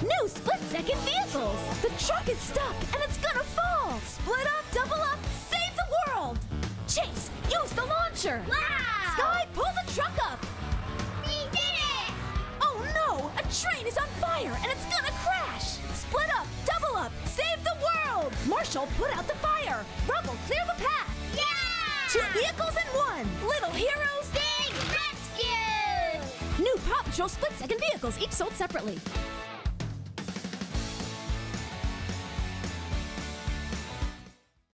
New split-second vehicles! The truck is stuck and it's gonna fall! Split up, double up, save the world! Chase, use the launcher! Wow! Sky, pull the truck up! We did it! Oh no! A train is on fire and it's gonna crash! Split up, double up, save the world! Marshall, put out the fire! Rubble, clear the path! Yeah! 2 vehicles in 1! Little heroes, big rescue! New Paw Patrol split-second vehicles, each sold separately.